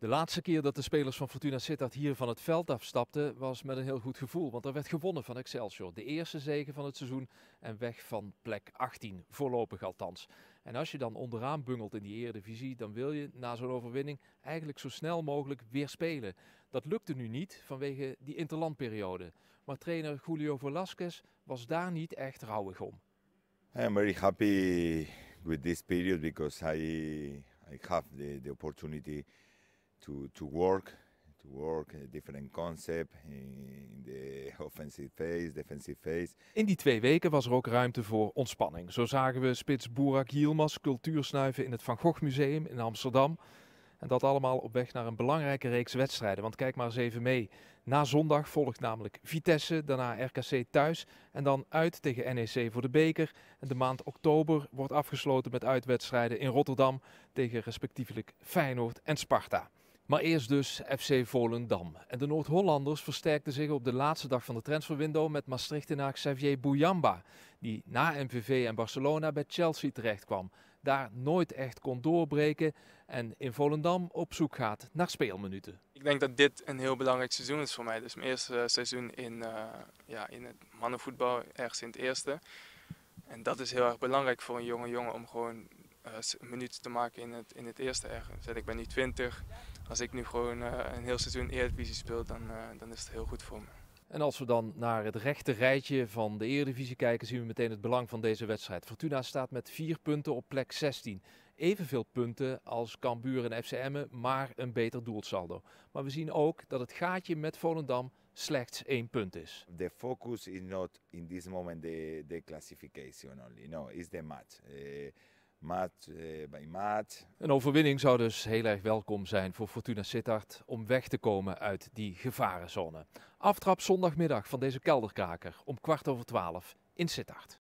De laatste keer dat de spelers van Fortuna Sittard hier van het veld afstapten was met een heel goed gevoel. Want er werd gewonnen van Excelsior. De eerste zege van het seizoen en weg van plek 18. Voorlopig althans. En als je dan onderaan bungelt in die Eredivisie, dan wil je na zo'n overwinning eigenlijk zo snel mogelijk weer spelen. Dat lukte nu niet vanwege die interlandperiode. Maar trainer Julio Velasquez was daar niet echt rouwig om. I am very happy with this period because I have the opportunity to work a different concept in the offensive phase, defensive phase. In die 2 weken was er ook ruimte voor ontspanning. Zo zagen we spits Burak Yilmaz cultuur snuiven in het Van Gogh Museum in Amsterdam. En dat allemaal op weg naar een belangrijke reeks wedstrijden. Want kijk maar eens even mee. Na zondag volgt namelijk Vitesse, daarna RKC thuis en dan uit tegen NEC voor de beker. En de maand oktober wordt afgesloten met uitwedstrijden in Rotterdam tegen respectievelijk Feyenoord en Sparta. Maar eerst dus FC Volendam. En de Noord-Hollanders versterkten zich op de laatste dag van de transferwindow met Maastrichtenaar Xavier Bouyamba, die na MVV en Barcelona bij Chelsea terechtkwam. Daar nooit echt kon doorbreken en in Volendam op zoek gaat naar speelminuten. Ik denk dat dit een heel belangrijk seizoen is voor mij. Dus mijn eerste seizoen in het mannenvoetbal, ergens in het eerste. En dat is heel erg belangrijk voor een jonge jongen om gewoon minuten te maken in het eerste ergens. Ik ben nu 20. Als ik nu gewoon een heel seizoen Eredivisie speel, dan is het heel goed voor me. En als we dan naar het rechte rijtje van de Eredivisie kijken, zien we meteen het belang van deze wedstrijd. Fortuna staat met 4 punten op plek 16. Evenveel punten als Cambuur en FC Emmen, maar een beter doelsaldo. Maar we zien ook dat het gaatje met Volendam slechts 1 punt is. The focus is not in this moment the classification only. No, it's the match. Match by match. Een overwinning zou dus heel erg welkom zijn voor Fortuna Sittard om weg te komen uit die gevarenzone. Aftrap zondagmiddag van deze kelderkraker om 11:15 in Sittard.